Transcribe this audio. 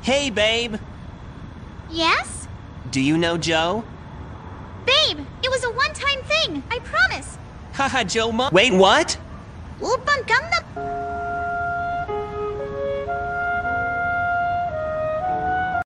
Hey, babe. Yes? Do you know Joe? Babe, it was a one-time thing, I promise. Haha, Joe Wait, what? 오빤 깜나...